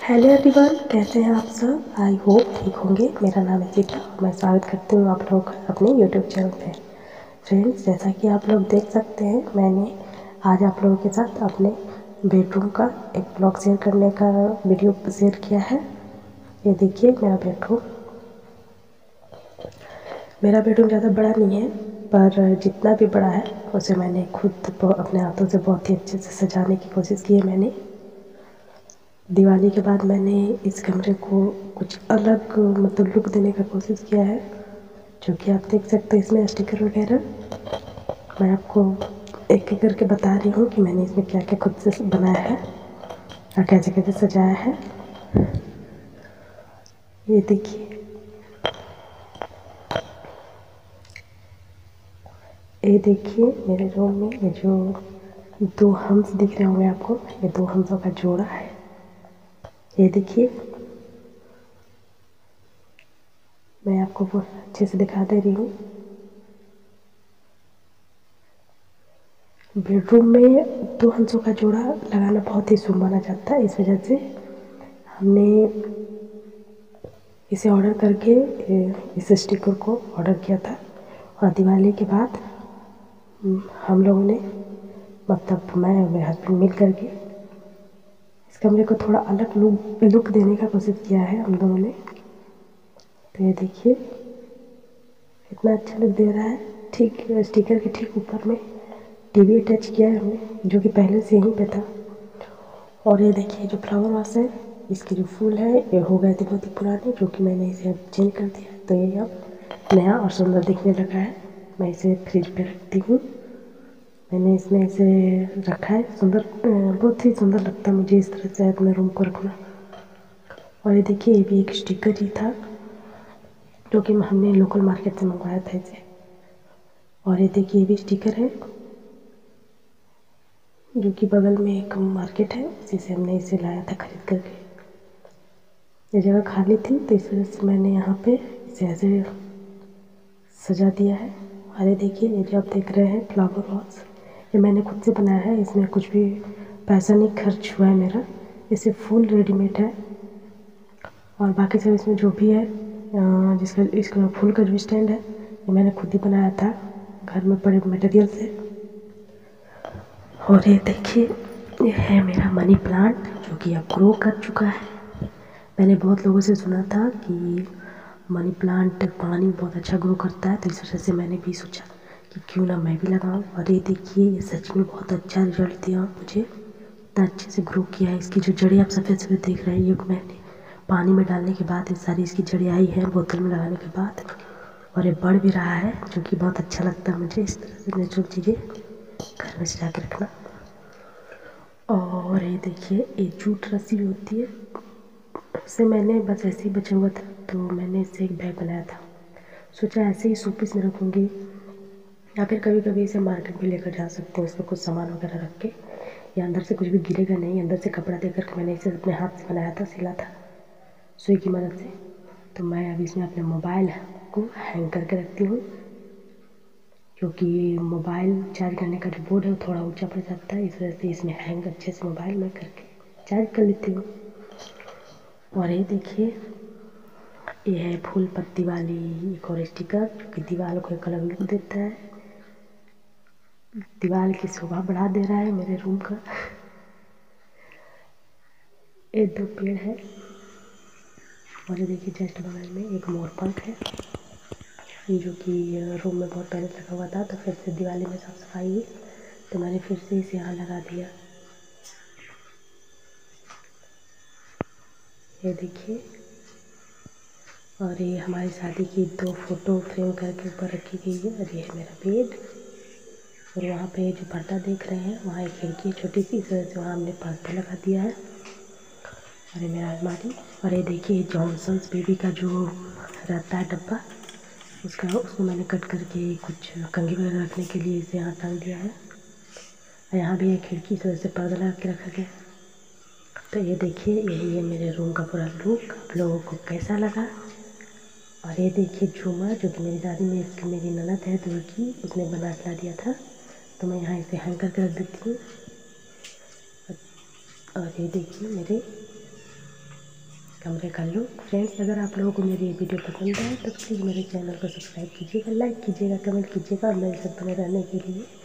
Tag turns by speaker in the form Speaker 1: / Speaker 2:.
Speaker 1: Hello everyone, कैसे हैं आप सब। आई होप ठीक होंगे। मेरा नाम है सीता और मैं स्वागत करती हूँ आप लोगों का अपने यूट्यूब चैनल पे। फ्रेंड्स, जैसा कि आप लोग देख सकते हैं, मैंने आज आप लोगों के साथ अपने बेडरूम का एक ब्लॉग शेयर करने का वीडियो शेयर किया है। ये देखिए मेरा बेडरूम ज़्यादा बड़ा नहीं है, पर जितना भी बड़ा है उसे मैंने खुद अपने हाथों से बहुत ही अच्छे से सजाने की कोशिश की है। मैंने दिवाली के बाद मैंने इस कमरे को कुछ अलग लुक देने का कोशिश किया है, जो कि आप देख सकते हैं। इसमें स्टिकर वगैरह मैं आपको एक एक करके बता रही हूँ कि मैंने इसमें क्या क्या खुद से बनाया है और कैसे कैसे सजाया है। ये देखिए, मेरे रूम में ये जो दो हंस दिख रहे होंगे आपको, ये दो हंसों का जोड़ा है। ये देखिए, मैं आपको वो अच्छे से दिखा दे रही हूँ। बेडरूम में दो हंसों का जोड़ा लगाना बहुत ही शुभ माना जाता है। इस वजह से हमने इसे ऑर्डर करके इस स्टिकर को ऑर्डर किया था, और दिवाली के बाद हम लोगों ने मैं और मेरे हस्बैंड मिल करके इस कमरे को थोड़ा अलग लुक देने का कोशिश किया है हम दोनों ने। तो ये देखिए, इतना अच्छा लुक दे रहा है। ठीक स्टिकर के ठीक ऊपर में टीवी अटैच किया है हमने, जो कि पहले से यहीं पे था। और ये देखिए, जो फ्लावर वास है, इसके जो फूल है ये हो गए थे बहुत ही पुराने, जो कि मैंने इसे अब चेंज कर दिया। तो ये अब नया और सुंदर दिखने लगा है। मैं इसे फ्रिज पे रखती हूँ। मैंने इसमें इसे रखा है सुंदर, बहुत ही सुंदर लगता है मुझे इस तरह से अपने रूम को रखना। और ये देखिए, ये भी एक स्टिकर ही था, जो कि हमने लोकल मार्केट से मंगवाया था इसे। और ये देखिए, ये भी स्टिकर है, जो कि बगल में एक मार्केट है, उसी से हमने इसे लाया था खरीद करके। ये जगह खाली थी तो इस वजह से मैंने यहाँ पे इसे ऐसे सजा दिया है। और ये देखिए, ये जो आप देख रहे हैं फ्लावर वॉस, ये मैंने खुद से बनाया है। इसमें कुछ भी पैसा नहीं खर्च हुआ है मेरा, इसे फुल रेडीमेड है। और बाकी सब इसमें जो भी है, जिसका इसका फूल का जो स्टैंड है, ये मैंने खुद ही बनाया था घर में पड़े मटेरियल से। और ये देखिए, ये है मेरा मनी प्लांट, जो कि अब ग्रो कर चुका है। मैंने बहुत लोगों से सुना था कि मनी प्लांट पानी बहुत अच्छा ग्रो करता है, तो इस वजह से मैंने भी सोचा कि क्यों ना मैं भी लगाऊं। और ये देखिए, ये सच में बहुत अच्छा रिजल्ट दिया मुझे, इतना अच्छे से ग्रो किया है। इसकी जो जड़ें आप सफ़ेद सफ़ेद देख रहे हैं, ये मैंने पानी में डालने के बाद ये सारी इसकी जड़ें आई हैं बोतल में लगाने के बाद, और ये बढ़ भी रहा है, जो कि बहुत अच्छा लगता है मुझे इस तरह से नेचुरल चीज़ें घर में सजा के रखना। और ये देखिए, ये जूट रस्सी होती है, उससे मैंने बस ऐसे ही बचा हुआ था, तो मैंने इससे एक बैग बनाया था। सोचा ऐसे ही शोपीस में रखूँगी, या फिर कभी कभी इसे मार्केट में लेकर जा सकते हो, इसमें कुछ सामान वगैरह रख के। या अंदर से कुछ भी गिरेगा नहीं, अंदर से कपड़ा दे करके मैंने इसे अपने हाथ से बनाया था, सिला था सुई की मदद से। तो मैं अभी इसमें अपने मोबाइल को हैंग करके रखती हूँ, क्योंकि मोबाइल चार्ज करने का जो बोर्ड है वो थोड़ा ऊंचा पड़ जाता है, इस वजह से इसमें हैंग अच्छे से मोबाइल में करके चार्ज कर लेती हूँ। और ये देखिए, ये है फूल पत्ती वाली एक और स्टिकर, जो कि दीवार को एक अलग लुक देता है, दीवार की शोभा बढ़ा दे रहा है मेरे रूम का। ये दो पेड़ है, और ये देखिए जस्ट बगल में एक मोर पंख है, जो कि रूम में बहुत पहले लगा हुआ था, तो फिर से दिवाली में साफ सफाई हुई तो मैंने फिर से इसे यहाँ लगा दिया। ये देखिए, और ये हमारी शादी की दो फोटो फ्रेम करके ऊपर रखी गई है। और ये है मेरा बेड, और वहाँ पे जो पर्दा देख रहे हैं, वहाँ एक खिड़की छोटी सी, इस वजह से वहाँ हमने पर्दा लगा दिया है। और ये मेरा अलमारी, और ये देखिए जॉनसन्स बेबी का जो रहता है डब्बा, उसको मैंने कट करके कुछ कंघी वगैरह रखने के लिए इसे यहाँ टांग दिया है। और यहाँ भी एक खिड़की, इस वजह से पर्दा लगा के रखा गया। तो ये देखिए, यही है मेरे रूम का पूरा लुक। आप लोगों को कैसा लगा। और ये देखिए झूमर, जो कि मेरी दादी ने, मेरी ननद है दूर की, उसने बना के ला दिया था, तो मैं यहाँ इसे हैंग करके रख देती हूँ। और ये देखिए मेरे कमरे का लुक। फ्रेंड्स, अगर आप लोगों को मेरी ये वीडियो पसंद आए तो प्लीज़ मेरे चैनल को सब्सक्राइब कीजिएगा, लाइक कीजिएगा, कमेंट कीजिएगा और मेरे साथ बने रहने के लिए